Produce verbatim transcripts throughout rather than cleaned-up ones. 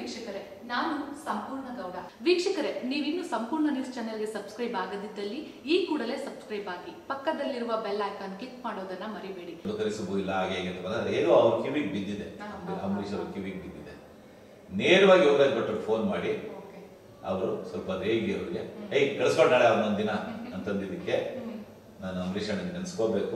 ವೀಕ್ಷಕರೇ, ನಾನು ಸಂಪೂರ್ಣ ಗೌಡ. ವೀಕ್ಷಕರೇ, ನೀವಿನ್ನು ಸಂಪೂರ್ಣ ನ್ಯೂಸ್ ಚಾನೆಲ್ಗೆ ಸಬ್ಸ್ಕ್ರೈಬ್ ಆಗದಿದ್ದಲ್ಲಿ ಈ ಕೂಡಲೇ ಸಬ್ಸ್ಕ್ರೈಬ್ ಆಗಿ ಪಕ್ಕದಲ್ಲಿರುವ ಬೆಲ್ ಐಕಾನ್ ಕ್ಲಿಕ್ ಮಾಡೋದನ್ನ ಮರಿಬೇಡಿ. ಕರೆಸಬು ಇಲ್ಲ ಹಾಗೆ ಹೇಗೆ ಅಂತ ಬಂದ್ರೆ ಏನೋ ಅವ್ರ ಕಿವಿಗೆ ಬಿದ್ದಿದೆ, ಅಂಬರೀಶ್ ಅವ್ರ ಕಿವಿಗೆ ಬಿದ್ದಿದೆ. ನೇರವಾಗಿ ಯೋಗರಾಜ್ ಭಟ್ರಿಗೆ ಫೋನ್ ಮಾಡಿ ಅವರು ಸ್ವಲ್ಪ ರೇಗಿ ಅವ್ರಿಗೆ ಏಯ್ ಕಳಿಸ್ಕೊಂಡು ನಾಳೆ ಅವ್ರನ್ನೊಂದು ದಿನ ಅಂತಂದಿದ್ದಕ್ಕೆ ನಾನು ಅಂಬರೀಶ್ ಅಣ್ಣನ ನೆನೆಸ್ಕೋಬೇಕು.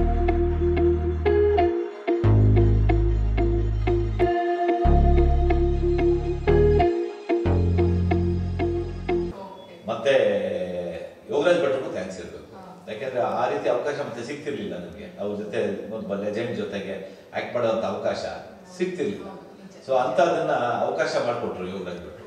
ಮತ್ತೆ ಯೋಗರಾಜ್ ಭಟ್ರಿಗೂ ಥ್ಯಾಂಕ್ಸ್ ಇರಬೇಕು. ಯಾಕೆಂದ್ರೆ ಆ ರೀತಿ ಅವಕಾಶ ಮತ್ತೆ ಸಿಗ್ತಿರ್ಲಿಲ್ಲ ನನಗೆ. ಅವ್ರ ಜೊತೆ ಒಬ್ಬ ಲೆಜೆಂಡ್ ಜೊತೆಗೆ ಆಕ್ಟ್ ಮಾಡೋಂಥ ಅವಕಾಶ ಸಿಗ್ತಿರ್ಲಿಲ್ಲ. ಸೊ ಅಂತದನ್ನ ಅವಕಾಶ ಮಾಡಿಕೊಟ್ರು ಯೋಗರಾಜ್ ಭಟ್ರು.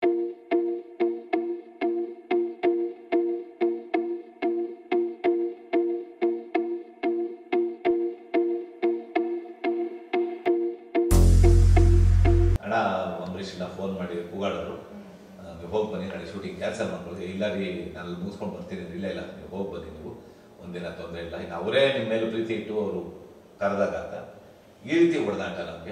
ಅಣ್ಣ ಅಂಬರೀಷ್ನ ಫೋನ್ ಮಾಡಿ ಕೂಗಾಡೋರು, ನೀವು ಹೋಗಿ ಬನ್ನಿ, ನಾಳೆ ಶೂಟಿಂಗ್ ಕ್ಯಾನ್ಸಲ್ ಮಾಡ್ಕೊಳ್ಳಿ. ಇಲ್ಲ ರೀ, ನಾನು ಮುಗಿಸ್ಕೊಂಡು ಬರ್ತೀನಿ. ಇಲ್ಲ ಇಲ್ಲ ನೀವು ಹೋಗಿ ಬನ್ನಿ, ನೀವು ಒಂದಿನ ತೊಂದರೆ ಇಲ್ಲ. ಇನ್ನು ಅವರೇ ನಿಮ್ಮ ಮೇಲೆ ಪ್ರೀತಿ ಇಟ್ಟು ಅವರು ಕರೆದಾಗ ಅಂತ ಈ ರೀತಿ ಹೊಡೆದಾಟ ನಮಗೆ.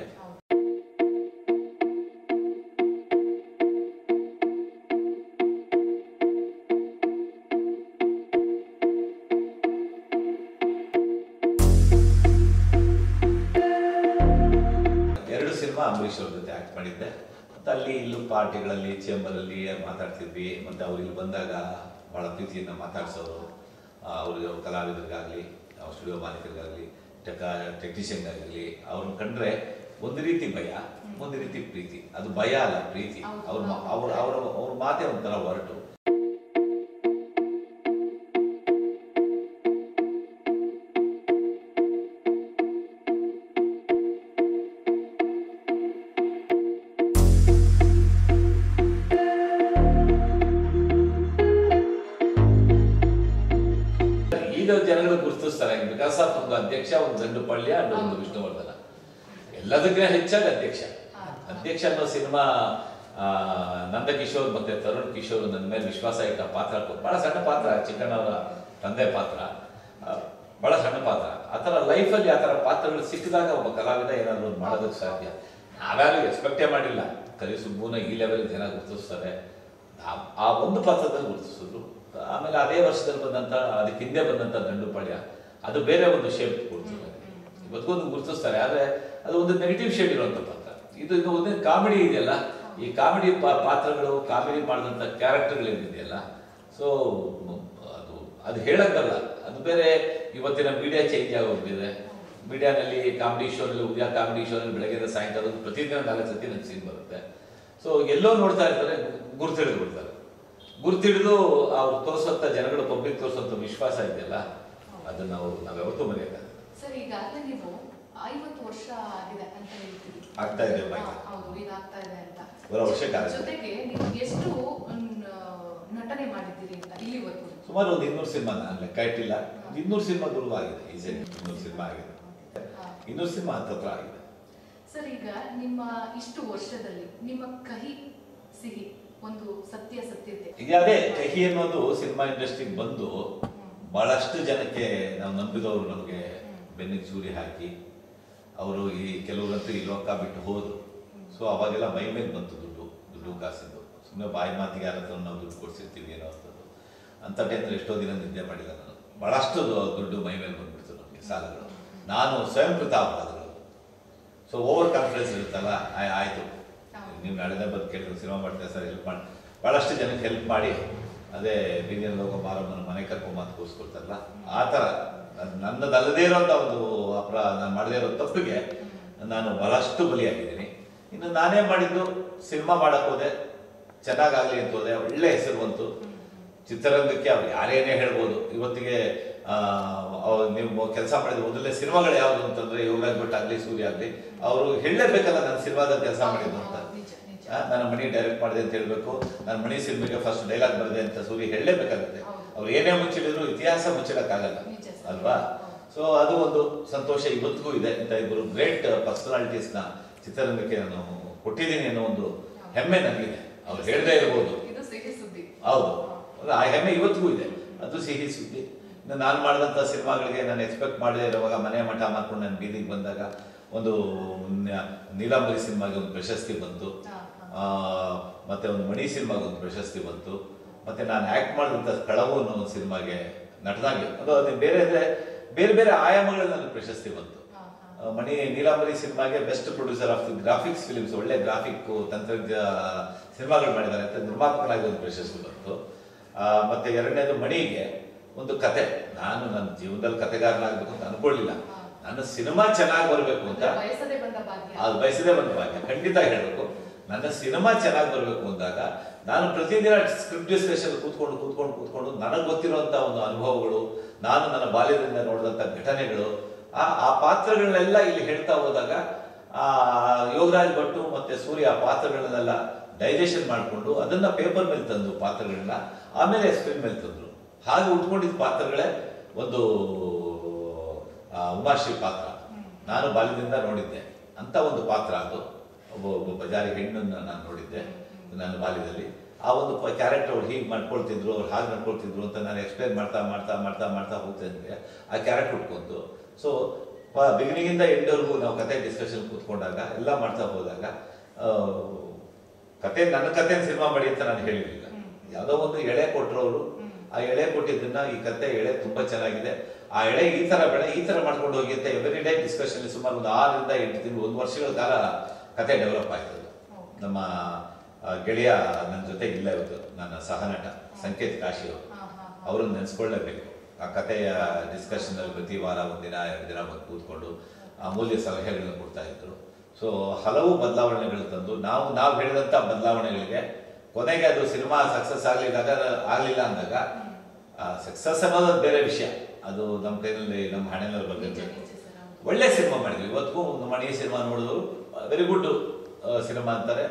ಎರಡು ಸಿನಿಮಾ ಅಂಬರೀಷ್ ಅವ್ರ ಜೊತೆ ಆಕ್ಟ್ ಮಾಡಿದ್ದೆ. ಮತ್ತು ಅಲ್ಲಿ ಇಲ್ಲೂ ಪಾರ್ಟಿಗಳಲ್ಲಿ ಚೇಂಬರಲ್ಲಿ ಮಾತಾಡ್ತಿದ್ವಿ. ಮತ್ತು ಅವ್ರು ಇಲ್ಲಿ ಬಂದಾಗ ಭಾಳ ಪ್ರೀತಿಯಿಂದ ಮಾತಾಡ್ಸೋರು. ಅವರು ಕಲಾವಿದರಿಗಾಗಲಿ, ಸ್ಟುಡಿಯೋ ಮಾಲೀಕರಿಗಾಗಲಿ, ಟೆಕ ಟೆಕ್ನಿಷಿಯನ್ಗಾಗಲಿ ಅವ್ರನ್ನ ಕಂಡ್ರೆ ಒಂದು ರೀತಿ ಭಯ, ಒಂದು ರೀತಿ ಪ್ರೀತಿ. ಅದು ಭಯ ಅಲ್ಲ, ಪ್ರೀತಿ. ಅವ್ರ ಅವ್ರ ಅವರ ಅವ್ರ ಮಾತೇ ಒಂಥರ ಹೊರಟು. ಈಗ ಜನಗಳು ಗುರುತಿಸ್ತಾರೆ ಬಿಕಾಸ್ ಆಫ್ ಒಂದು ಅಧ್ಯಕ್ಷ, ಒಂದು ದಂಡುಪಾಳ್ಯ ಅಂಡ್ ಒಂದು ವಿಷ್ಣುವರ್ಧನ. ಎಲ್ಲದಕ್ಕಿಂತ ಹೆಚ್ಚಾಗಿ ಅಧ್ಯಕ್ಷ ಅಧ್ಯಕ್ಷ ಅನ್ನೋ ಸಿನಿಮಾ ನಂದಕಿಶೋರ್ ಮತ್ತೆ ತರುಣ್ ಕಿಶೋರ್ ನನ್ನ ಮೇಲೆ ವಿಶ್ವಾಸ ಇಟ್ಟ ಪಾತ್ರ. ಬಹಳ ಸಣ್ಣ ಪಾತ್ರ, ಚಿಕ್ಕಣ್ಣವರ ತಂದೆ ಪಾತ್ರ, ಬಹಳ ಸಣ್ಣ ಪಾತ್ರ. ಆ ಥರ ಲೈಫಲ್ಲಿ ಆ ಥರ ಪಾತ್ರಗಳು ಸಿಕ್ಕಿದಾಗ ಒಬ್ಬ ಕಲಾವಿದ ಏನಾದ್ರು ಒಂದು ಮಾಡೋದಕ್ಕೆ ಸಾಧ್ಯ. ನಾವ್ಯಾರು ಎಕ್ಸ್ಪೆಕ್ಟೇ ಮಾಡಿಲ್ಲ ಕರಿ ಸುಬ್ಬುನ ಈ ಲೆವೆಲ್ ಜನ ಗುರುತಿಸ್ತಾರೆ. ಆ ಒಂದು ಪಾತ್ರದಲ್ಲಿ ಗುರುತಿಸಿದ್ರು. ಆಮೇಲೆ ಅದೇ ವರ್ಷದಲ್ಲಿ ಬಂದಂತ, ಅದಕ್ಕೆ ಹಿಂದೆ ಬಂದಂತ ದಂಡುಪಾಳ್ಯ, ಅದು ಬೇರೆ ಒಂದು ಶೇಪ್ ಕೊಡ್ತಾರೆ. ಇವತ್ತಿಗೊಂದು ಗುರುತಿಸ್ತಾರೆ. ಆದ್ರೆ ಅದು ಒಂದು ನೆಗೆಟಿವ್ ಶೇಡ್ ಇರುವಂತ ಪಾತ್ರ. ಇದು ಇದು ಒಂದು ಕಾಮಿಡಿ ಇದೆಯಲ್ಲ, ಈ ಕಾಮಿಡಿ ಪಾತ್ರಗಳು, ಕಾಮಿಡಿ ಮಾಡಿದಂಥ ಕ್ಯಾರೆಕ್ಟರ್ಗಳು ಏನಿದೆಯಲ್ಲ, ಸೊ ಅದು ಅದು ಹೇಳಕ್ಕಲ್ಲ. ಅದು ಬೇರೆ. ಇವತ್ತಿನ ಮೀಡಿಯಾ ಚೇಂಜ್ ಆಗೋಗಿದೆ. ಮೀಡಿಯಾನಲ್ಲಿ ಕಾಮಿಡಿ ಶೋನಲ್ಲಿ, ಉದಯ ಕಾಮಿಡಿ ಶೋನಲ್ಲಿ ಬೆಳಗ್ಗೆ ಸಾಯಂಕಾಲ ಪ್ರತಿದಿನ ನಾಲ್ಕು ಸತಿ ನನ್ನ ಸೀನ್ ಬರುತ್ತೆ. ಸೊ ಎಲ್ಲೋ ನೋಡ್ತಾ ಇರ್ತಾರೆ, ಗುರುತಿಡಿದು ಬಿಡ್ತಾರೆ. ಗುರುತಿಡಿದು ಅವ್ರು ತೋರಿಸುವಂತ ಜನಗಳು, ಪಬ್ಲಿಕ್ ತೋರಿಸುವಂತ ವಿಶ್ವಾಸ ಇದೆಯಲ್ಲ, ಅದನ್ನ ನಾವು ನಾವು ಯಾವತ್ತೂ ಮರೆಯಕ್ಕಾಗಲ್ಲ. ಸರ್, ಈಗಾಗಲೇ ನೀವು ಐವತ್ತು ವರ್ಷ ಆಗಿದೆ ಅಂತ ಹೇಳ್ತೀವಿ. ಆಗ್ತಾ ಇದೆ. ಹೌದು, ಈಗ ಆಗ್ತಾ ಇದೆ ಅಂತ. ಜೊತೆಗೆ ನೀವು ಎಷ್ಟು ನಟನೆ ಮಾಡಿದ್ದೀರಿ ಅಂತ ಇಲ್ಲಿವರೆಗೂ? ಸುಮಾರು ಒಂದು ಇನ್ನೂರು ಸಿನಿಮಾ, ನಾನು ಲೆಕ್ಕ ಇಟ್ಟಿಲ್ಲ. ಇನ್ನೂರು ಸಿನಿಮಾಗಳು ಆಗಿದೆ. ಈಸಿಯಾಗಿ ಇನ್ನೂರು ಸಿನಿಮಾ ಆಗಿದೆ. ಇನ್ನೂರು ಸಿನಿಮಾ ಹತ್ತತ್ರ ಆಗಿದೆ. ಸರ್, ಈಗ ನಿಮ್ಮ ಇಷ್ಟು ವರ್ಷದಲ್ಲಿ ನಿಮ್ಮ ಕಹಿ ಸಿಹಿ ಒಂದು ಸತ್ಯ ಸತ್ಯತೆ ಈಗ ಅದೇ ಕಹಿ ಅನ್ನೋದು ಸಿನಿಮಾ ಇಂಡಸ್ಟ್ರಿಗೆ ಬಂದು ಬಹಳಷ್ಟು ಜನಕ್ಕೆ ನಾವು ನಂಬಿದವರು ನಮಗೆ ಬೆನ್ನಿಗೆ ಚೂರಿ ಹಾಕಿ ಅವರು ಈ ಕೆಲವರಂತೂ ಈ ಲೋಕ ಬಿಟ್ಟು ಹೋದ್ರು. ಸೊ ಅವಾಗೆಲ್ಲ ಮೈ ಮೇಲೆ ಬಂತು ದುಡ್ಡು, ದುಡ್ಡು ಕಾಸಿದ್ದು. ಸುಮ್ಮನೆ ಬಾಯಿ ಮಾತಿಗೆ ಯಾರ ಹತ್ರ ನಾವು ದುಡ್ಡು ಕೊಡ್ಸಿರ್ತೀವಿ ಏನೋ ಅಂತದ್ದು. ಅಂಥ ಟೈಮಲ್ಲಿ ಎಷ್ಟೋ ದಿನ ನಿದ್ದೆ ಮಾಡಿಲ್ಲ ನಾನು. ಬಹಳಷ್ಟು ದುಡ್ಡು ಮೈ ಮೇಲೆ ಬಂದ್ಬಿಡ್ತು ನಮಗೆ, ಸಾಲಗಳು. ನಾನು ಸ್ವಯಂಕೃತ ಅಪರಾಧಗಳು. ಸೊ ಓವರ್ ಕಾನ್ಫಿಡೆನ್ಸ್ ಇರುತ್ತಲ್ಲ, ಆಯ್ತು ನೀವು ನಾಳೆನೇ ಬಂದು ಕೇಳಿದ್ರು ಸಿನಿಮಾ ಮಾಡ್ತಾರೆ ಸರ್, ಹೆಲ್ಪ್ ಮಾಡಿ. ಭಾಳಷ್ಟು ಜನಕ್ಕೆ ಹೆಲ್ಪ್ ಮಾಡಿ, ಅದೇ ಬೀದಿಯಲ್ಲಿ ಹೋಗೋ ಮಾರಮ್ಮನ ಮನೆ ಕರ್ಕೊಂಬಂದು ಕೂರಿಸ್ಕೊಡ್ತಾರಲ್ಲ, ಆ ಥರ ನನ್ನದಲ್ಲದೇ ಇರೋಂಥ ಒಂದು ಅಪರ ನಾನು ಮಾಡದೇ ಇರೋ ತಪ್ಪಿಗೆ ನಾನು ಬಹಳಷ್ಟು ಬಲಿಯಾಗಿದ್ದೀನಿ. ಇನ್ನು ನಾನೇ ಮಾಡಿದ್ದು ಸಿನಿಮಾ ಮಾಡಕ್ಕೆ ಹೋದೆ, ಚೆನ್ನಾಗಾಗಲಿ ಅಂತ ಹೋದೆ, ಒಳ್ಳೆ ಹೆಸರು ಬಂತು ಚಿತ್ರರಂಗಕ್ಕೆ. ಅವ್ರು ಯಾರೇನೇ ಹೇಳ್ಬೋದು. ಇವತ್ತಿಗೆ ನೀವು ಕೆಲಸ ಮಾಡಿದ ಮೊದಲನೇ ಸಿನಿಮಾಗಳು ಯಾವುದು ಅಂತಂದ್ರೆ ಯೋಗರಾಜ್ ಭಟ್ ಆಗಲಿ, ಸೂರ್ಯ ಆಗಲಿ, ಅವರು ಹೇಳಲೇಬೇಕಲ್ಲ ನಾನು ಸಿನಿಮಾದಲ್ಲಿ ಕೆಲಸ ಮಾಡಿದ್ದು ಅಂತ. ನಾನು ಮಣಿ ಡೈರೆಕ್ಟ್ ಮಾಡಿದೆ ಅಂತ ಹೇಳ್ಬೇಕು, ನಾನು ಮಣಿ ಸಿನಿಮಾಗೆ ಫಸ್ಟ್ ಡೈಲಾಗ್ ಬರೆದೆ ಅಂತ ಸೂರ್ಯ ಹೇಳಲೇಬೇಕಾಗುತ್ತೆ. ಅವ್ರು ಏನೇ ಮುಚ್ಚಿಡಿದ್ರು ಇತಿಹಾಸ ಮುಚ್ಚಿಡಕ್ಕಾಗಲ್ಲ ಅಲ್ವಾ? ಸೊ ಅದು ಒಂದು ಸಂತೋಷ ಇವತ್ತಿಗೂ ಇದೆ. ಇಂಥ ಇಬ್ಬರು ಗ್ರೇಟ್ ಪರ್ಸನಾಲಿಟೀಸ್ನ ಚಿತ್ರರಂಗಕ್ಕೆ ನಾನು ಕೊಟ್ಟಿದ್ದೀನಿ ಅನ್ನೋ ಒಂದು ಹೆಮ್ಮೆ ನನಗಿದೆ. ಅವ್ರು ಹೇಳದೇ ಇರ್ಬೋದು, ಹೌದು, ಆ ಹೆಮ್ಮೆ ಇವತ್ತಿಗೂ ಇದೆ. ಅದು ಸಿಹಿ ಸುದ್ದಿ. ನಾನು ಮಾಡಿದಂಥ ಸಿನಿಮಾಗಳಿಗೆ ನಾನು ಎಕ್ಸ್ಪೆಕ್ಟ್ ಮಾಡದೇ ಇರುವಾಗ ಮನೆ ಮಠ ಮಾಡ್ಕೊಂಡು ನಾನು ಬೀದಿಗೆ ಬಂದಾಗ ಒಂದು ನೀಲಾಂಬರಿ ಸಿನಿಮಾಗೆ ಒಂದು ಪ್ರಶಸ್ತಿ ಬಂತು, ಮತ್ತೆ ಒಂದು ಮಣಿ ಸಿನಿಮಾಗೆ ಒಂದು ಪ್ರಶಸ್ತಿ ಬಂತು, ಮತ್ತೆ ನಾನು ಆಕ್ಟ್ ಮಾಡಿದಂಥ ಕಳವು ಅನ್ನೋ ಒಂದು ಸಿನಿಮಾಗೆ ನಟನಾಗಿ ಅದು ಅದೇ ಬೇರೆ ಬೇರೆ ಬೇರೆ ಆಯಾಮಗಳಲ್ಲಿ ನನಗೆ ಪ್ರಶಸ್ತಿ ಬಂತು. ಮಣಿ ನೀಲಾಂಬರಿ ಸಿನಿಮಾಗೆ best producer of the graphics films, ಒಳ್ಳೆ ಗ್ರಾಫಿಕ್ ತಂತ್ರಜ್ಞ ಸಿನಿಮಾಗಳು ಮಾಡಿದ್ದಾರೆ ಅಂತ ನಿರ್ಮಾಪಕನಾಗಿ ಒಂದು ಪ್ರಶಸ್ತಿ ಬಂತು. ಮತ್ತೆ ಎರಡನೇದು ಮಣಿಗೆ ಒಂದು ಕತೆ, ನಾನು ನನ್ನ ಜೀವನದಲ್ಲಿ ಕತೆಗಾರನಾಗಬೇಕು ಅಂತ ಅನ್ಕೊಳ್ಳಿಲ್ಲ, ನನ್ನ ಸಿನಿಮಾ ಚೆನ್ನಾಗಿ ಬರಬೇಕು ಅಂತ ಅದು ಬಯಸದೇ ಬಂದ ಭಾಗ್ಯ ಖಂಡಿತ ಹೇಳಬೇಕು. ನನ್ನ ಸಿನಿಮಾ ಚೆನ್ನಾಗಿ ಬರಬೇಕು ಅಂದಾಗ ನಾನು ಪ್ರತಿದಿನ ಸ್ಕ್ರಿಪ್ಟ್ ಡಿಸ್ಕಷನ್ ಕೂತ್ಕೊಂಡು ಕೂತ್ಕೊಂಡು ಕೂತ್ಕೊಂಡು ನನಗೆ ಗೊತ್ತಿರುವಂತ ಒಂದು ಅನುಭವಗಳು, ನಾನು ನನ್ನ ಬಾಲ್ಯದಿಂದ ನೋಡಿದಂಥ ಘಟನೆಗಳು, ಆ ಆ ಪಾತ್ರಗಳನ್ನೆಲ್ಲ ಇಲ್ಲಿ ಹೇಳ್ತಾ ಹೋದಾಗ ಆ ಯೋಗರಾಜ್ ಭಟ್ಟು ಮತ್ತೆ ಸೂರ್ಯ ಆ ಪಾತ್ರಗಳನ್ನೆಲ್ಲ ಡೈಜೆಷನ್ ಮಾಡಿಕೊಂಡು ಅದನ್ನ ಪೇಪರ್ ಮೇಲೆ ತಂದು ಪಾತ್ರಗಳನ್ನ ಆಮೇಲೆ ಸ್ಕ್ರೀನ್ ಮೇಲೆ ತಂದ್ರು. ಹಾಗೆ ಉಟ್ಕೊಂಡಿದ್ದ ಪಾತ್ರಗಳೇ ಒಂದು ಉಮಾಶ್ರೀ ಪಾತ್ರ, ನಾನು ಬಾಲ್ಯದಿಂದ ನೋಡಿದ್ದೆ ಅಂತ ಒಂದು ಪಾತ್ರ. ಅದು ಒಬ್ಬ ಒಬ್ಬ ಬಜಾರಿ ಹೆಣ್ಣನ್ನು ನಾನು ನೋಡಿದ್ದೆ ನನ್ನ ಬಾಲ್ಯದಲ್ಲಿ. ಆ ಒಂದು ಕ್ಯಾರೆಕ್ಟರ್ ಅವ್ರು ಹೀಗೆ ಮಾಡ್ಕೊಳ್ತಿದ್ರು, ಅವ್ರು ಹಾಗೆ ನಡ್ಕೊಳ್ತಿದ್ರು ಅಂತ ನಾನು ಎಕ್ಸ್ಪ್ಲೇನ್ ಮಾಡ್ತಾ ಮಾಡ್ತಾ ಮಾಡ್ತಾ ಮಾಡ್ತಾ ಹೋಗ್ತಿದ್ದೆ. ಆ ಕ್ಯಾರೆಕ್ಟರ್ ಉಟ್ಕೊಂತು. ಸೊ ಬಿಗಿನಿಂಗಿಂದ ಎಂಡ್ವರೆಗೂ ನಾವು ಕತೆ ಡಿಸ್ಕಷನ್ ಕೂತ್ಕೊಂಡಾಗ ಎಲ್ಲ ಮಾಡ್ತಾ ಹೋದಾಗ ಕತೆ ನನ್ನ ಕತೆ ಸಿನಿಮಾ ಮಾಡಿ ಅಂತ ನಾನು ಹೇಳಿರಲಿಲ್ಲ. ಯಾವುದೋ ಒಂದು ಎಳೆ ಕೊಟ್ಟರವರು ಆ ಎಳೆ ಕೊಟ್ಟಿದ್ದನ್ನ ಈ ಕತೆ ಎಳೆ ತುಂಬಾ ಚೆನ್ನಾಗಿದೆ, ಆ ಎಳೆ ಈ ತರ ಬೇಡ ಈ ತರ ಮಾಡ್ಕೊಂಡು ಹೋಗಿ ಅಂತ ಎವ್ರಿ ಡೇ ಡಿಸ್ಕಷನ್ ಸುಮಾರು ಒಂದು ಆರರಿಂದ ಎಂಟು ತಿಂಗಳು ಒಂದು ವರ್ಷಗಳ ಕಾಲ ಕತೆ ಡೆವಲಪ್ ಆಯ್ತದೆ. ನಮ್ಮ ಗೆಳೆಯ ನನ್ನ ಜೊತೆ ಇಲ್ಲ ಇವತ್ತು, ನನ್ನ ಸಹನಟ ಸಂಕೇತ್ ಕಾಶಿ ಅವರು, ಅವ್ರನ್ನ ನೆನೆಸ್ಕೊಳ್ಳೇಬೇಕು. ಆ ಕಥೆಯ ಡಿಸ್ಕಷನ್ ಅಲ್ಲಿ ಪ್ರತಿ ವಾರ ಒಂದಿನ ಎರಡು ದಿನ ಬಂದು ಕೂತ್ಕೊಂಡು ಅಮೂಲ್ಯ ಸಲಹೆಗಳನ್ನ ಕೊಡ್ತಾ ಇದ್ರು. ಸೊ ಹಲವು ಬದಲಾವಣೆಗಳು ತಂದು ನಾವು ನಾವು ಹೇಳಿದಂತ ಬದಲಾವಣೆಗಳಿಗೆ ಕೊನೆಗೆ ಅದು ಸಿನಿಮಾ ಸಕ್ಸಸ್ ಆಗ್ಲಿದಾಗ ಆಗ್ಲಿಲ್ಲ ಅಂದಾಗ ಸಕ್ಸಸ್ ಅನ್ನೋದು ಬೇರೆ ವಿಷಯ, ಅದು ನಮ್ಮ ಕೈನಲ್ಲಿ ನಮ್ಮ ಹಣೆನಲ್ಲಿ ಬಂದಿರ್ಬೇಕು. ಒಳ್ಳೆ ಸಿನಿಮಾ ಮಾಡಿದ್ವಿ. ಇವತ್ತಿಗೂ ಒಂದು ಮಣಿ ಸಿನಿಮಾ ನೋಡಿದ್ರು ವೆರಿ ಗುಡ್ ಸಿನಿಮಾ ಅಂತಾರೆ.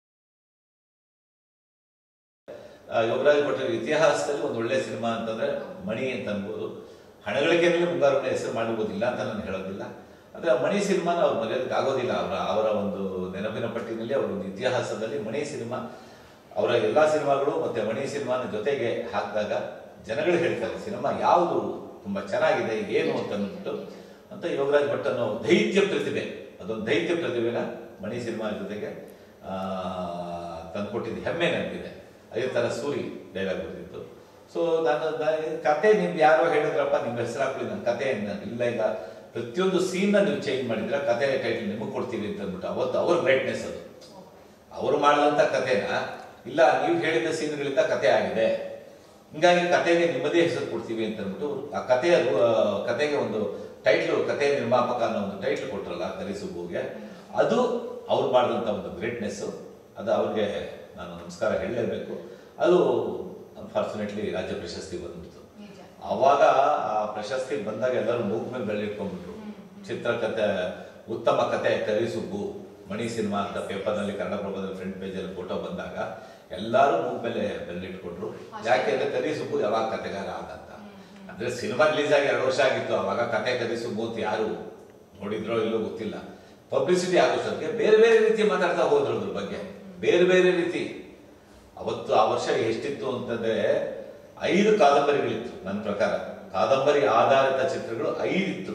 ಯೋಗರಾಜ್ ಭಟ್ಟರ ಇತಿಹಾಸದಲ್ಲಿ ಒಂದು ಒಳ್ಳೆ ಸಿನಿಮಾ ಅಂತಂದ್ರೆ ಮಣಿ ಅಂತ ಅನ್ಬೋದು. ಹಣಗಳಿಕೆಯಲ್ಲಿ ಮುಂಗಾರು ಹೆಸರು ಮಾಡಬಹುದಿಲ್ಲ ಅಂತ ನಾನು ಹೇಳೋದಿಲ್ಲ, ಅಂದ್ರೆ ಮಣಿ ಸಿನಿಮಾನ ಅವ್ರು ಮರೆಯೋದಕ್ಕೆ ಆಗೋದಿಲ್ಲ. ಅವರ ಅವರ ಒಂದು ನೆನಪಿನ ಪಟ್ಟಿನಲ್ಲಿ ಅವರ ಒಂದು ಇತಿಹಾಸದಲ್ಲಿ ಮಣಿ ಸಿನಿಮಾ, ಅವರ ಎಲ್ಲಾ ಸಿನಿಮಾಗಳು ಮತ್ತೆ ಮಣಿ ಸಿನಿಮಾನ ಜೊತೆಗೆ ಹಾಕಿದಾಗ ಜನಗಳು ಹೇಳ್ತಾರೆ ಸಿನಿಮಾ ಯಾವುದು ತುಂಬಾ ಚೆನ್ನಾಗಿದೆ ಏನು ಅಂತ ಅಂದ್ಬಿಟ್ಟು ಅಂತ. ಯೋಗರಾಜ್ ಭಟ್ ಅನ್ನೋ ದೈತ್ಯ ಪ್ರತಿಭೆ, ಅದೊಂದು ದೈತ್ಯ ಪ್ರತಿಭೆನ ಮಣಿ ಸಿನಿಮಾ ಜೊತೆಗೆ ಆ ತಂದ್ಕೊಟ್ಟಿದ್ದು ಹೆಮ್ಮೆ ನನಗಿದೆ. ಅದೇ ತರ ಸೂರಿ ಡೈಲಾಗ್ ಬರ್ತಿತ್ತು. ಸೊ ನಾನು ಕತೆ ನಿಮ್ಗೆ ಯಾರೋ ಹೇಳಿದ್ರಪ್ಪ ನಿಮ್ಮ ಹೆಸರು ಹಾಕೊಳ್ಳಿ ನನ್ನ ಕತೆ ಇಲ್ಲ ಇಲ್ಲ, ಪ್ರತಿಯೊಂದು ಸೀನ್ ನೀವು ಚೇಂಜ್ ಮಾಡಿದ್ರೆ ಕತೆ ಟೈಟಲ್ ನಿಮಗೆ ಕೊಡ್ತೀವಿ ಅಂತ ಅಂದ್ಬಿಟ್ಟು ಅವತ್ತು ಅವ್ರ ಗ್ರೇಟ್ನೆಸ್ ಅದು. ಅವರು ಮಾಡಿದಂಥ ಕಥೆನ ಇಲ್ಲ ನೀವು ಹೇಳಿದ ಸೀನ್ಗಳಿಂದ ಕತೆ ಆಗಿದೆ, ಹಿಂಗಾಗಿ ಕತೆಗೆ ನಿಮ್ಮದೇ ಹೆಸರು ಕೊಡ್ತೀವಿ ಅಂತ ಅಂದ್ಬಿಟ್ಟು ಆ ಕಥೆಯ ಕತೆಗೆ ಒಂದು ಟೈಟ್ಲು, ಕತೆ ನಿರ್ಮಾಪಕ ಅನ್ನೋ ಒಂದು ಟೈಟ್ಲ್ ಕೊಟ್ರಲ್ಲ ಕರಿಸುಬ್ಬುಗೆ, ಅದು ಅವ್ರು ಮಾಡಿದಂಥ ಒಂದು ಗ್ರೇಟ್ನೆಸ್. ಅದು ಅವ್ರಿಗೆ ನಾನು ನಮಸ್ಕಾರ ಹೇಳಲೇಬೇಕು. ಅದು ಅನ್ಫಾರ್ಚುನೇಟ್ಲಿ ರಾಜ್ಯ ಪ್ರಶಸ್ತಿ ಬಂದ್ಬಿಡ್ತು. ಅವಾಗ ಆ ಪ್ರಶಸ್ತಿ ಬಂದಾಗ ಎಲ್ಲರೂ ಮೂಗ್ ಮೇಲೆ ಬೆಳ್ಳಿಟ್ಕೊಂಡ್ಬಿಟ್ರು. ಚಿತ್ರಕಥೆ ಉತ್ತಮ ಕತೆ ಕರಿಸುಬ್ಬು ಮಣಿ ಸಿನಿಮಾ ಅಂತ ಪೇಪರ್ನಲ್ಲಿ ಕನ್ನಡಪ್ರಭದಲ್ಲಿ ಫ್ರಂಟ್ ಪೇಜಲ್ಲಿ ಫೋಟೋ ಬಂದಾಗ ಎಲ್ಲರೂ ಮೂಗ್ ಮೇಲೆ ಬೆಳ್ಳಿಟ್ಕೊಂಡ್ರು. ಯಾಕೆ ಅಂದ್ರೆ ಕರಿಸುಬ್ಬು ಯಾವಾಗ ಕತೆಗಾರ ಆದಂತ, ಅಂದ್ರೆ ಸಿನಿಮಾ ರಿಲೀಸ್ ಆಗಿ ಎರಡು ವರ್ಷ ಆಗಿತ್ತು. ಅವಾಗ ಕತೆ ಕರಿಸುಬ್ಬು ಅಂತ ಯಾರು ನೋಡಿದ್ರೋ ಇಲ್ಲೋ ಗೊತ್ತಿಲ್ಲ. ಪಬ್ಲಿಸಿಟಿ ಆಗೋಷ್ಟೊತ್ತಿಗೆ ಬೇರೆ ಬೇರೆ ರೀತಿ ಮಾತಾಡ್ತಾ ಹೋದ್ರು ಅದ್ರ ಬಗ್ಗೆ, ಬೇರೆ ಬೇರೆ ರೀತಿ. ಅವತ್ತು ಆ ವರ್ಷ ಎಷ್ಟಿತ್ತು ಅಂತಂದ್ರೆ ಐದು ಕಾದಂಬರಿಗಳಿತ್ತು ನನ್ನ ಪ್ರಕಾರ. ಕಾದಂಬರಿ ಆಧಾರಿತ ಚಿತ್ರಗಳು ಐದಿತ್ತು.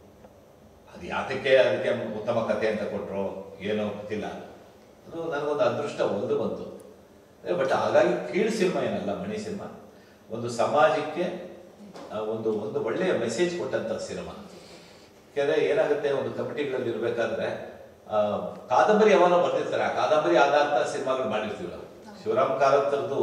ಅದು ಯಾತಕ್ಕೆ ಅದಕ್ಕೆ ಉತ್ತಮ ಕಥೆ ಅಂತ ಕೊಟ್ಟರು ಏನೋ ಗೊತ್ತಿಲ್ಲ. ಅದು ನನಗೊಂದು ಅದೃಷ್ಟ ಒಂದು ಬಂತು. ಬಟ್ ಹಾಗಾಗಿ ಕೀಳು ಸಿನಿಮಾ ಏನಲ್ಲ ಮಣಿ ಸಿನಿಮಾ, ಒಂದು ಸಮಾಜಕ್ಕೆ ಒಂದು ಒಂದು ಒಳ್ಳೆಯ ಮೆಸೇಜ್ ಕೊಟ್ಟಂತ ಸಿನಿಮಾ. ಯಾಕೆಂದ್ರೆ ಏನಾಗುತ್ತೆ, ಒಂದು ಕಮಿಟಿಗಳಲ್ಲಿ ಇರ್ಬೇಕಾದ್ರೆ ಕಾದಂಬರಿ ಯಾವಾಗ ಬರ್ತಿರ್ತಾರೆ, ಆ ಕಾದಂಬರಿ ಆಧಾರಿತ ಸಿನಿಮಾಗಳು ಮಾಡಿರ್ತೀವಿ ನಾವು. ಶಿವರಾಮ್ ಕಾರಂತರದ್ದು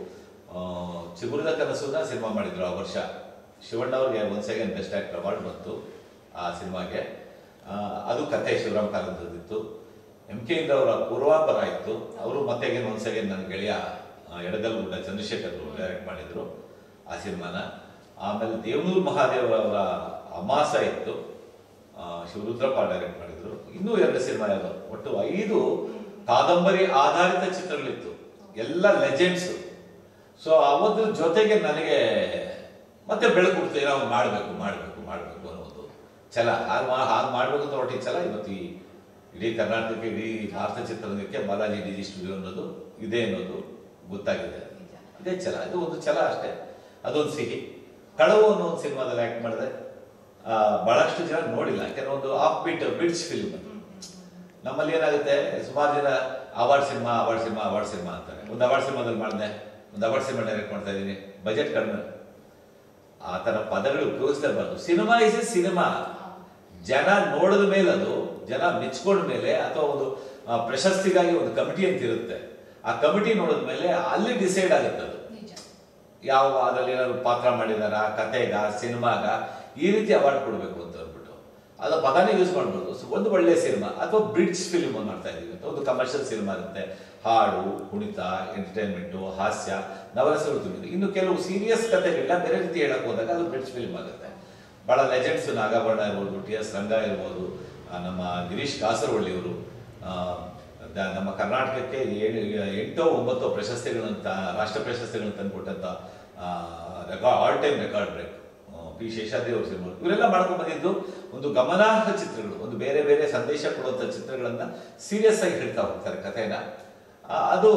ಚಿಗುರಿದ ಕನಸುನ ಸಿನಿಮಾ ಮಾಡಿದ್ರು ಆ ವರ್ಷ. ಶಿವಣ್ಣ ಅವ್ರಿಗೆ ಒಂದ್ ಸೆಕೆಂಡ್ ಬೆಸ್ಟ್ ಆಕ್ಟರ್ ಅವಾರ್ಡ್ ಬಂತು ಆ ಸಿನಿಮಾಗೆ. ಅದು ಕಥೆ ಶಿವರಾಮ್ ಕಾರಂತರದಿತ್ತು. ಎಂ ಕೆ ಇಂದ್ರ ಅವರ ಪೂರ್ವಾಪರ ಇತ್ತು. ಅವರು ಮತ್ತೆ ಒಂದ್ ಸೆಕೆಂಡ್ ನನ್ನ ಗೆಳೆಯ ಎಡಗಲ್ಗುಡ್ಡ ಚಂದ್ರಶೇಖರ್ ಡೈರೆಕ್ಟ್ ಮಾಡಿದ್ರು ಆ ಸಿನಿಮಾನ. ಆಮೇಲೆ ದೇವನೂರು ಮಹಾದೇವ ಅವರ ಅಮಾಸ ಇತ್ತು, ಶಿವರುದ್ರಪ್ಪ ಡೈರೆಕ್ಟ್ ಮಾಡಿದ್ರು. ಇನ್ನೂ ಎರಡು ಸಿನಿಮಾ ಯಾವುದು, ಒಟ್ಟು ಐದು ಕಾದಂಬರಿ ಆಧಾರಿತ ಚಿತ್ರಗಳಿತ್ತು, ಎಲ್ಲ ಲೆಜೆಂಡ್ಸ್. ಸೊ ಅವದ್ರ ಜೊತೆಗೆ ನನಗೆ ಮತ್ತೆ ಬೆಳಕು ಕೊಡ್ತು, ಏನೋ ಮಾಡಬೇಕು ಮಾಡಬೇಕು ಮಾಡಬೇಕು ಅನ್ನೋದು ಛಲ. ಹಾಗೆ ಹಾಗೆ ಮಾಡ್ಬೇಕು ಅಂತ ಹೊರಟಿ ಛಲ ಇವತ್ತು ಈ ಇಡೀ ಕರ್ನಾಟಕಕ್ಕೆ, ಇಡೀ ಭಾರತ ಚಿತ್ರರಂಗಕ್ಕೆ ಬಾಲಾಜಿ ಡಿಜಿ ಸ್ಟುಡಿಯೋ ಅನ್ನೋದು ಇದೆ ಅನ್ನೋದು ಗೊತ್ತಾಗಿದೆ. ಇದೇ ಛಲ, ಇದು ಒಂದು ಛಲ ಅಷ್ಟೇ. ಅದೊಂದು ಸಿಹಿ. ಕಳವು ಅನ್ನೋ ಒಂದು ಸಿನಿಮಾದಲ್ಲಿ ಆಕ್ಟ್ ಮಾಡಿದೆ. ಬಹಳಷ್ಟು ಜನ ನೋಡಿಲ್ಲ. ಕೆಲವೊಂದು ಆಫ್ ಬೀಟ್ ಬ್ರಿಡ್ಜ್ ಫಿಲ್ಮ್. ನಮ್ಮಲ್ಲಿ ಏನಾಗುತ್ತೆ, ಸುಮಾರು ಜನ award cinema award cinema award cinema ಅಂತಾರೆ. ಒಂದು ಅವಾರ್ಡ್ ಸಿನಿಮಾದಲ್ಲಿ ಮಾಡಿದೆ, ಒಂದು ಅವಾರ್ಡ್ ಸಿನಿಮಾ ಡೈರೆಕ್ಟ್ ಮಾಡ್ತಾ ಇದ್ದೀನಿ, ಬಜೆಟ್ ಕಡಿಮೆ. ಆ ತರ ಪದಗಳು ಉಪಯೋಗಿಸ್ತಾ ಇರಬಾರ್ದು. Cinema is a cinema. ಜನ ನೋಡಿದ ಮೇಲೆ, ಅದು ಜನ ಮೆಚ್ಕೊಂಡ ಮೇಲೆ, ಅಥವಾ ಒಂದು ಪ್ರಶಸ್ತಿಗಾಗಿ ಒಂದು ಕಮಿಟಿ ಅಂತ ಇರುತ್ತೆ, ಆ ಕಮಿಟಿ ನೋಡಿದ ಮೇಲೆ ಅಲ್ಲಿ ಡಿಸೈಡ್ ಆಗುತ್ತೆ ಅದು ಯಾವ ಅದರಲ್ಲಿ ಏನಾದ್ರು ಪಾತ್ರ ಮಾಡಿದಾರ, ಕತೆಗ, ಸಿನಿಮಾಗ, ಈ ರೀತಿ ಅವಾರ್ಡ್ ಕೊಡಬೇಕು ಅಂತ ಅಂದ್ಬಿಟ್ಟು ಅದು ಪದಾನೇ ಯೂಸ್ ಮಾಡ್ಬೋದು. ಒಂದು ಒಳ್ಳೆ ಸಿನಿಮಾ ಅಥವಾ ಬ್ರಿಡ್ಜ್ ಫಿಲ್ಮ್ ಮಾಡ್ತಾ ಇದೀವಿ ಅಂತ ಒಂದು ಕಮರ್ಷಿಯಲ್ ಸಿನಿಮಾ ಇರುತ್ತೆ, ಹಾಡು, ಕುಣಿತ, ಎಂಟರ್ಟೈನ್ಮೆಂಟು, ಹಾಸ್ಯ, ನವರಸಗಳು ತುಂಬಿದ್ದು. ಇನ್ನು ಕೆಲವು ಸೀರಿಯಸ್ ಕಥೆಗಳನ್ನ ಬೇರೆ ರೀತಿ ಹೇಳಕ್ ಹೋದಾಗ ಅದು ಬ್ರಿಡ್ಜ್ ಫಿಲ್ಮ್ ಆಗುತ್ತೆ. ಬಹಳ ಲೆಜೆಂಡ್ಸ್, ನಾಗಾಭರಣ ಇರ್ಬೋದು, ಟಿ ಎಸ್ ರಂಗ ಇರ್ಬೋದು, ನಮ್ಮ ಗಿರೀಶ್ ಕಾಸರವಳ್ಳಿಯವರು, ನಮ್ಮ ಕರ್ನಾಟಕಕ್ಕೆ ಏಳು ಎಂಟೋ ಒಂಬತ್ತು ಪ್ರಶಸ್ತಿಗಳಂತ, ರಾಷ್ಟ್ರ ಪ್ರಶಸ್ತಿಗಳನ್ನು ತಂದುಕೊಟ್ಟಂತ record, all time record break P Sheshadri ಅವ್ರ ಸಿನಿಮಾ. ಇವರೆಲ್ಲ ಮಾಡ್ಕೊಂಡು ಬಂದಿದ್ದು ಒಂದು ಗಮನಾರ್ಹ ಚಿತ್ರಗಳು, ಒಂದು ಬೇರೆ ಬೇರೆ ಸಂದೇಶ ಕೊಡುವಂಥ ಚಿತ್ರಗಳನ್ನ ಸೀರಿಯಸ್ ಆಗಿ ಹೇಳ್ತಾ ಹೋಗ್ತಾರೆ ಕಥೆನ. ಅದು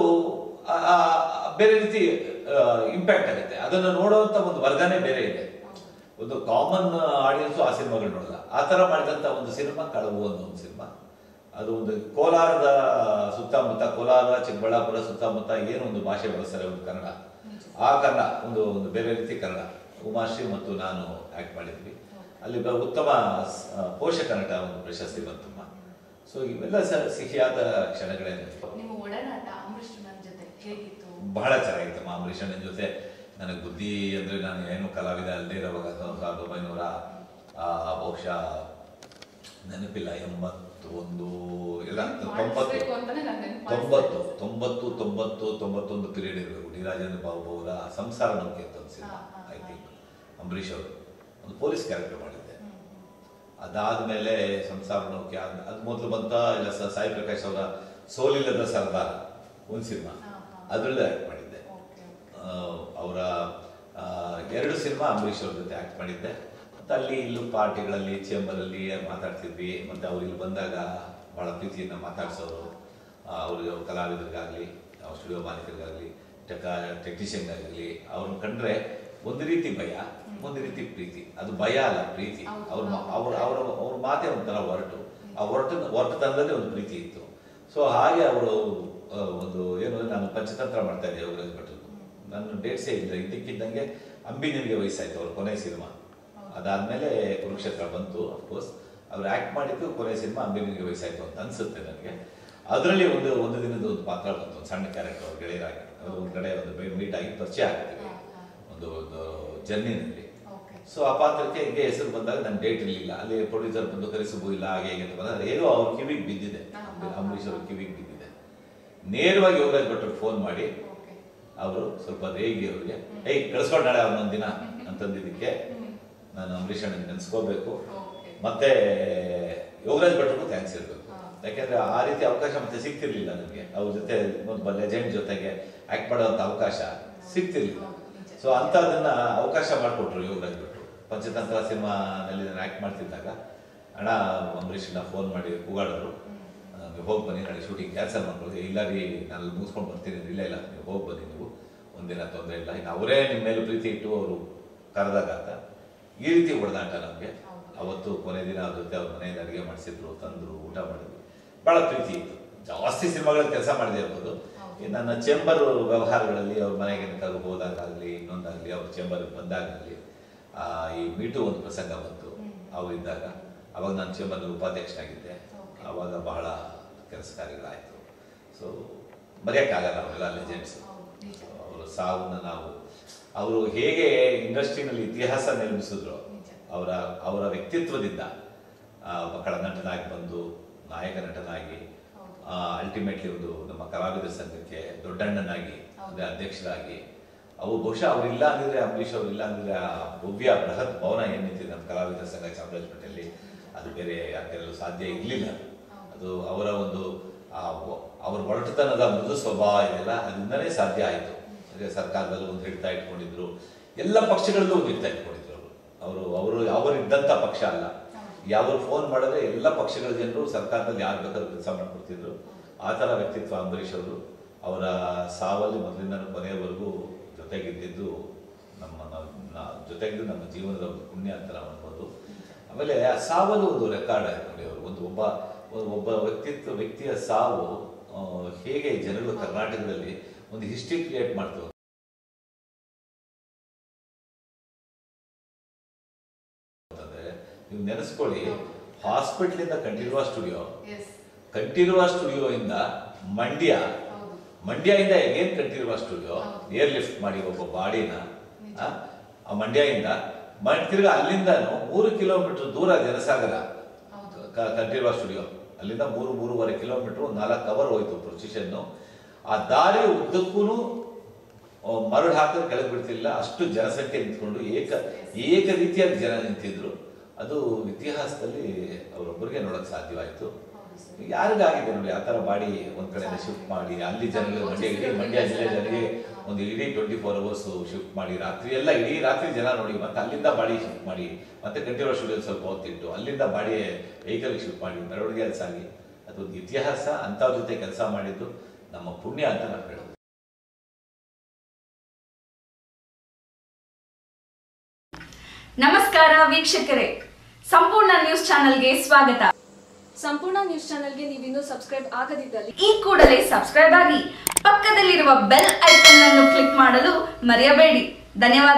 ಬೇರೆ ರೀತಿ ಇಂಪ್ಯಾಕ್ಟ್ ಆಗುತ್ತೆ. ಅದನ್ನು ನೋಡುವಂತ ಒಂದು ವರ್ಗನೇ ಬೇರೆ ಇದೆ. ಒಂದು ಕಾಮನ್ ಆಡಿಯನ್ಸು ಆ ಸಿನಿಮಾಗಳು ನೋಡಲ್ಲ. ಆ ತರ ಮಾಡಿದಂತ ಒಂದು ಸಿನಿಮಾ ಕಳವು ಅನ್ನೋ ಒಂದು ಸಿನಿಮಾ. ಅದು ಒಂದು ಕೋಲಾರದ ಸುತ್ತಮುತ್ತ, ಕೋಲಾರ, ಚಿಕ್ಕಬಳ್ಳಾಪುರ ಸುತ್ತಮುತ್ತ ಏನು ಒಂದು ಭಾಷೆ ಬಳಸ್ತಾರೆ, ಒಂದು ಕನ್ನಡ, ಆ ಕನ್ನಡ ಒಂದು ಒಂದು ಬೇರೆ ರೀತಿ ಕನ್ನಡ. ಉಮಾಶ್ರೀ ಮತ್ತು ನಾನು ಆಕ್ಟ್ ಮಾಡಿದ್ವಿ. ಅಲ್ಲಿ ಉತ್ತಮ ಪೋಷಕ ನಟ ಒಂದು ಪ್ರಶಸ್ತಿ ಬಂತಮ್ಮ. ಸೊ ಇವೆಲ್ಲ ಸಿಹಿಯಾದ ಕ್ಷಣಗಳೇನು. ನಿಮ್ಮ ಒಡನಾಟ ಅಂಬರೀಷ್ ಜೊತೆ ಹೇಗಿತ್ತು? ಬಹಳ ಚೆನ್ನಾಗಿತ್ತಮ್ಮ. ಅಂಬರೀಷ್ ಅಣ್ಣನ ಜೊತೆ ನನಗೆ ಬುದ್ಧಿ ಅಂದ್ರೆ ನಾನು ಏನು ಕಲಾವಿದ ಅಲ್ಲದೆ ಇರೋವಾಗ ಸಾವಿರದ ಒಂಬೈನೂರ ಬಹುಶಃ ನೆನಪಿಲ್ಲ, ಎಂಬತ್ತು ಒಂದು ಎಲ್ಲ ತೊಂಬತ್ತು ತೊಂಬತ್ತು ತೊಂಬತ್ತು ತೊಂಬತ್ತು ತೊಂಬತ್ತೊಂದು ಪೀರಿಯಡ್ ಇರಬೇಕು. ಡಿ ರಾಜೇಂದ್ರ ಬಾಬು ಅವರ ಸಂಸಾರ ನೌಕೆ ಅಂತ ಒಂದು ಸಿನಿಮಾ, ಐ ಥಿಂಕ್ ಅಂಬರೀಷ್ ಅವರು ಒಂದು ಪೊಲೀಸ್ ಕ್ಯಾರೆಕ್ಟರ್ ಮಾಡಿದ್ದೆ. ಅದಾದ್ಮೇಲೆ ಸಂಸಾರ ನೌಕೆ ಅದ್ ಮೊದಲು ಬಂತ ಇಲ್ಲ ಸಾಯಿ ಪ್ರಕಾಶ್ ಅವರ ಸೋಲಿಲ್ಲದ ಸರ್ದಾರ ಒಂದು ಸಿನಿಮಾ, ಅದರಲ್ಲೇ ಆಕ್ಟ್ ಮಾಡಿದ್ದೆ. ಅವರ ಎರಡು ಸಿನಿಮಾ ಅಂಬರೀಷ್ ಅವ್ರ ಜೊತೆ ಆಕ್ಟ್ ಮಾಡಿದ್ದೆ. ಮತ್ತು ಅಲ್ಲಿ ಇಲ್ಲೂ ಪಾರ್ಟಿಗಳಲ್ಲಿ, ಚೇಂಬರಲ್ಲಿ ಮಾತಾಡ್ತಿದ್ವಿ. ಮತ್ತು ಅವ್ರು ಇಲ್ಲಿ ಬಂದಾಗ ಬಹಳ ಪ್ರೀತಿಯಿಂದ ಮಾತಾಡ್ಸೋರು. ಅವರು ಕಲಾವಿದರಿಗಾಗಲಿ, ಸ್ಟುಡಿಯೋ ಮಾಲೀಕರಿಗಾಗಲಿ, ಟೆಕ ಟೆಕ್ನಿಷಿಯನ್ಗಾಗಲಿ ಅವ್ರನ್ನ ಕಂಡ್ರೆ ಒಂದು ರೀತಿ ಭಯ, ಒಂದು ರೀತಿ ಪ್ರೀತಿ. ಅದು ಭಯ ಅಲ್ಲ, ಪ್ರೀತಿ. ಅವ್ರ ಅವ್ರ ಅವರ ಅವ್ರ ಮಾತೆ ಒಂಥರ ಹೊರಟು, ಆ ಹೊರಟ ಹೊರಟುತನದಲ್ಲಿ ಒಂದು ಪ್ರೀತಿ ಇತ್ತು. ಸೊ ಹಾಗೆ ಅವರು ಒಂದು ಏನು, ನಾನು ಪಂಚತಂತ್ರ ಮಾಡ್ತಾ ಇದ್ದೆ ಯೋಗರಾಜ್ ಭಟ್ರು. ನನ್ನ ಡೇಟ್ಸೇ ಇಲ್ಲ, ಇದ್ದಕ್ಕಿದ್ದಂಗೆ ಅಂಬಿ ನಿನಗೆ ವಯಸ್ಸಾಯ್ತು ಅವ್ರ ಕೊನೆ ಸಿನಿಮಾ. ಅದಾದ್ಮೇಲೆ ಕುರುಕ್ಷೇತ್ರ ಬಂತು. ಅಫ್ಕೋರ್ಸ್ ಅವ್ರು ಆಕ್ಟ್ ಮಾಡಿದ್ದು ಕೊನೆ ಸಿನಿಮಾ ಅಂಬಿ ನಿನಗೆ ವಯಸ್ಸಾಯ್ತು ಅಂತ ಅನ್ಸುತ್ತೆ ನನಗೆ. ಅದರಲ್ಲಿ ಒಂದು ಒಂದು ದಿನದ ಒಂದು ಪಾತ್ರ ಬಂತು, ಒಂದು ಸಣ್ಣ ಕ್ಯಾರೆಕ್ಟರ್. ಅವ್ರು ಗೆಳೆಯರಾಗಿ ಒಂದು ಕಡೆ ಒಂದು ಮೀಟ್ ಆಗಿ ಪರಿಚಯ ಆಗ್ತೀವಿ ಒಂದು ಒಂದು ಜರ್ನಿನಲ್ಲಿ. ಸೊ ಆ ಪಾತ್ರಕ್ಕೆ ಹಿಂಗೆ ಹೆಸರು ಬಂದಾಗ ನನ್ನ ಡೇಟ್ ಇರಲಿಲ್ಲ. ಅಲ್ಲಿ ಪ್ರೊಡ್ಯೂಸರ್ ಬಂದು ಕರೆಸಬು ಇಲ್ಲ ಹಾಗೆ ಹೇಗೆ ಅಂತ ಬಂದಾಗ ಏನೋ ಅವ್ರ ಕಿವಿಗೆ ಬಿದ್ದಿದೆ, ಅಂಬರೀಷ್ ಅವ್ರ ಕಿವಿಗೆ ಬಿದ್ದಿದೆ. ನೇರವಾಗಿ ಯೋಗರಾಜ್ ಭಟ್ರಿಗೆ ಫೋನ್ ಮಾಡಿ ಅವರು ಸ್ವಲ್ಪ ರೇಗಿ ಅವ್ರಿಗೆ ಏಯ್ ಕಳಿಸ್ಕೊಂಡಾಳೆ ಅವನೊಂದು ದಿನ ಅಂತಂದಿದ್ದಕ್ಕೆ ನಾನು ಅಂಬರೀಷ್ ಅಣ್ಣನ ನೆನೆಸ್ಕೋಬೇಕು. ಮತ್ತೆ ಯೋಗರಾಜ್ ಭಟ್ರಿಗೂ ಥ್ಯಾಂಕ್ಸ್ ಇರಬೇಕು. ಯಾಕೆಂದ್ರೆ ಆ ರೀತಿ ಅವಕಾಶ ಮತ್ತೆ ಸಿಗ್ತಿರ್ಲಿಲ್ಲ ನನಗೆ. ಅವ್ರ ಜೊತೆ ಒಬ್ಬ ಲೆಜೆಂಡ್ ಜೊತೆಗೆ ಆಕ್ಟ್ ಮಾಡುವಂತ ಅವಕಾಶ ಸಿಗ್ತಿರ್ಲಿಲ್ಲ. ಸೊ ಅಂತದನ್ನ ಅವಕಾಶ ಮಾಡಿಕೊಟ್ರು ಯೋಗರಾಜ್ ಭಟ್ರು. ಪಂಚತಂತ್ರ ಸಿನಿಮಾನಲ್ಲಿ ನಾನು ಆಕ್ಟ್ ಮಾಡ್ತಿದ್ದಾಗ ಅಣ್ಣ ಅಂಬರೀಷನ್ನ ಫೋನ್ ಮಾಡಿ ಕೂಗಾಡೋರು, ನೀವು ಹೋಗಿ ಬನ್ನಿ, ನಾಳೆ ಶೂಟಿಂಗ್ ಕ್ಯಾನ್ಸಲ್ ಮಾಡ್ಕೊಳ್ಳಿ. ಇಲ್ಲ ರೀ, ನಾನು ಮುಗಿಸ್ಕೊಂಡು ಬರ್ತೀನಿ. ಇಲ್ಲ ಇಲ್ಲ ನೀವು ಹೋಗಿ ಬನ್ನಿ, ನೀವು ಒಂದಿನ ತೊಂದರೆ ಇಲ್ಲ, ಇನ್ನು ಅವರೇ ನಿಮ್ಮ ಮೇಲೆ ಪ್ರೀತಿ ಇಟ್ಟು ಅವರು ಕರೆದಾಗ ಅಂತ. ಈ ರೀತಿ ಹೊಡೆದಾಟ ನಮಗೆ. ಅವತ್ತು ಕೊನೆ ದಿನ ಅವ್ರ ಜೊತೆ ಅವ್ರ ಮನೆಯಿಂದ ಅಡುಗೆ ಮಾಡಿಸಿದ್ರು, ತಂದರು, ಊಟ ಮಾಡಿದ್ವಿ. ಭಾಳ ಪ್ರೀತಿ ಇತ್ತು. ಜಾಸ್ತಿ ಸಿನಿಮಾಗಳಲ್ಲಿ ಕೆಲಸ ಮಾಡದೇ ಇರ್ಬೋದು. ನನ್ನ ಚೇಂಬರ್ ವ್ಯವಹಾರಗಳಲ್ಲಿ ಅವ್ರ ಮನೆಗೆ ಎಂತಾದ್ರು ಹೋದಾಗಲಿ, ಇನ್ನೊಂದಾಗಲಿ, ಅವ್ರ ಚೇಂಬರ್ಗೆ ಬಂದಾಗಲಿ ಈ ಮೀಟು ಒಂದು ಪ್ರಸಂಗ ಬಂತು ಅವರಿದ್ದಾಗ. ಅವಾಗ ನಾನು ಚೇಂಬರ್ನಲ್ಲಿ ಉಪಾಧ್ಯಕ್ಷನಾಗಿದ್ದೆ. ಆವಾಗ ಬಹಳ ಕೆಲಸ ಕಾರ್ಯಗಳಾಯಿತು. ಸೊ ಮರೆಯೋಕ್ಕಾಗಲ್ಲ ಅವರೆಲ್ಲ ಲೆಜೆಂಡ್ಸ್. ಅವರ ಸಾವನ್ನ ನಾವು, ಅವರು ಹೇಗೆ ಇಂಡಸ್ಟ್ರಿನಲ್ಲಿ ಇತಿಹಾಸ ನಿರ್ಮಿಸಿದ್ರು, ಅವರ ಅವರ ವ್ಯಕ್ತಿತ್ವದಿಂದ ಮಕ್ಕಳ ನಟನಾಗಿ ಬಂದು ನಾಯಕ ನಟನಾಗಿ ಅಲ್ಟಿಮೇಟ್ಲಿ ಒಂದು ನಮ್ಮ ಕಲಾವಿದರ ಸಂಘಕ್ಕೆ ದೊಡ್ಡಣ್ಣನಾಗಿ ಅಂದ್ರೆ ಅಧ್ಯಕ್ಷರಾಗಿ, ಅವು ಬಹುಶಃ ಅವರಿಲ್ಲ ಅಂದಿದ್ರೆ, ಅಂಬರೀಷ್ ಅವ್ರು ಇಲ್ಲ ಅಂದಿದ್ರೆ ಆ ಭವ್ಯ ಬೃಹತ್ ಭವನ ಏನಿದೆ ನಮ್ಮ ಕಲಾವಿದರ ಸಂಘ ಚಾಮರಾಜಪೇಟೆಯಲ್ಲಿ, ಅದು ಬೇರೆ ಯಾಕೆಲ್ಲೂ ಸಾಧ್ಯ ಇರಲಿಲ್ಲ. ಅದು ಅವರ ಒಂದು ಅವ್ರ ಒರಟುತನದ ಮೃದು ಸ್ವಭಾವ ಇದೆಲ್ಲ ಅದರಿಂದನೇ ಸಾಧ್ಯ ಆಯಿತು. ಅದೇ ಸರ್ಕಾರದಲ್ಲೂ ಒಂದು ಹಿಡ್ತಾ ಇಟ್ಕೊಂಡಿದ್ರು, ಎಲ್ಲ ಪಕ್ಷಗಳಲ್ಲೂ ಒಂದು ಹಿಡ್ತಾ ಇಟ್ಕೊಂಡಿದ್ರು ಅವರು. ಅವರು ಅವರು ಅವರಿದ್ದಂಥ ಪಕ್ಷ ಅಲ್ಲ. ಯಾವ ಫೋನ್ ಮಾಡಿದ್ರೆ ಎಲ್ಲ ಪಕ್ಷಗಳ ಜನರು ಸರ್ಕಾರದಲ್ಲಿ ಯಾರು ಬೇಕಾದ್ರೂ ಕೆಲಸ ಮಾಡ್ಕೊಡ್ತಿದ್ರು. ಆ ಥರ ವ್ಯಕ್ತಿತ್ವ ಅಂಬರೀಷ್ ಅವರು. ಅವರ ಸಾವಲ್ಲಿ ಮೊದಲಿಂದ ಕೊನೆಯವರೆಗೂ ಜೊತೆಗಿದ್ದಿದ್ದು ನಮ್ಮ ಜೊತೆಗಿದ್ದು ನಮ್ಮ ಜೀವನದ ಪುಣ್ಯ ಅಂತ ನಾವು ಅನ್ಬೋದು. ಆಮೇಲೆ ಆ ಸಾವಲ್ಲಿ ಒಂದು ರೆಕಾರ್ಡ್ ಆಯ್ತು ನೋಡಿ. ಅವರು ಒಂದು ಒಬ್ಬ ಒಬ್ಬ ವ್ಯಕ್ತಿತ್ವ ವ್ಯಕ್ತಿಯ ಸಾವು ಹೇಗೆ ಜನಗಳು ಕರ್ನಾಟಕದಲ್ಲಿ ಒಂದು ಹಿಸ್ಟ್ರಿ ಕ್ರಿಯೇಟ್ ಮಾಡ್ತಾರೆ. ನೀವು ನೆನೆಸ್ಕೊಳ್ಳಿ, ಹಾಸ್ಪಿಟಲ್ ಇಂದ ಕಂಠೀರವ ಸ್ಟುಡಿಯೋ, ಕಂಠೀರವ ಸ್ಟುಡಿಯೋ ಇಂದ ಮಂಡ್ಯ, ಮಂಡ್ಯ ಇಂದ again Kanteerava studio airlift ಮಾಡಿ ಒಬ್ಬ ಬಾಡಿನ ಆ ಮಂಡ್ಯ ಇಂದ ತಿರ್ಗಾ ಅಲ್ಲಿಂದ ಮೂರು ಕಿಲೋಮೀಟರ್ ದೂರ ಜನಸಾಗರ ಕಂಠೀರವ ಸ್ಟುಡಿಯೋ, ಅಲ್ಲಿಂದ ಮೂರು ಮೂರುವರೆ ಕಿಲೋಮೀಟರ್ ನಾಲ್ಕು ಕವರ್ ಹೋಯ್ತು ಪ್ರೊಸಿಷನ್. ಆ ದಾರಿ ಉದ್ದಕ್ಕೂ ಮರಳು ಹಾಕಿದ್ರೆ ಕೆಳಗೆ ಬಿಡ್ತಿಲ್ಲ, ಅಷ್ಟು ಜನಸಂಖ್ಯೆ ನಿಂತ್ಕೊಂಡು ಏಕ ಏಕ ರೀತಿಯಾಗಿ ಜನ ನಿಂತಿದ್ರು. ಅದು ಇತಿಹಾಸದಲ್ಲಿ ಅವರೊಬ್ಬರಿಗೆ ನೋಡಕ್ ಸಾಧ್ಯವಾಯ್ತು. ಯಾರಿಗಾಗಿದೆ ನೋಡಿ ಆ ತರ ಬಾಡಿ ಒಂದ್ ಕಡೆ ಶಿಫ್ಟ್ ಮಾಡಿ ಅಲ್ಲಿ ಜನರಿಗೆ ಮಂಡ್ಯ ಇಡೀ ಮಂಡ್ಯ ಜಿಲ್ಲೆ ಜನರಿಗೆ ಒಂದು ಇಡೀ ಟ್ವೆಂಟಿ ಫೋರ್ ಅವರ್ಸ್ ಶಿಫ್ಟ್ ಮಾಡಿ ರಾತ್ರಿ ಎಲ್ಲ ಇಡೀ ರಾತ್ರಿ ಜನ ನೋಡಿ, ಮತ್ತೆ ಅಲ್ಲಿಂದ ಬಾಡಿ ಶಿಫ್ಟ್ ಮಾಡಿ ಮತ್ತೆ ಕಂಠೀರವ ಸ್ಟುಡಿಯೋ ಸ್ವಲ್ಪ ಹೊತ್ತಿಟ್ಟು ಅಲ್ಲಿಂದ ಬಾಡಿ ವೆಹಿಕಲ್ ಶಿಫ್ಟ್ ಮಾಡಿ ಮೆರವಣಿಗೆ ಸಾಗಿ ಅದೊಂದು ಇತಿಹಾಸ. ಅಂತವ್ರ ಜೊತೆ ಕೆಲಸ ಮಾಡಿದ್ದು ನಮ್ಮ ಪುಣ್ಯ ಅಂತ ನಾವು ಹೇಳೋದು. ನಮಸ್ಕಾರ ವೀಕ್ಷಕರೇ, ಸಂಪೂರ್ಣ ನ್ಯೂಸ್ ಚಾನೆಲ್ಗೆ ಸ್ವಾಗತ. ಸಂಪೂರ್ಣ ನ್ಯೂಸ್ ಚಾನೆಲ್ಗೆ ನೀವಿನ್ನೂ ಸಬ್ಸ್ಕ್ರೈಬ್ ಆಗದಿದ್ದಲ್ಲಿ ಈ ಕೂಡಲೇ ಸಬ್ಸ್ಕ್ರೈಬ್ ಆಗಿ ಪಕ್ಕದಲ್ಲಿರುವ ಬೆಲ್ ಐಕಾನ್ ಅನ್ನು ಕ್ಲಿಕ್ ಮಾಡಲು ಮರೆಯಬೇಡಿ. ಧನ್ಯವಾದ.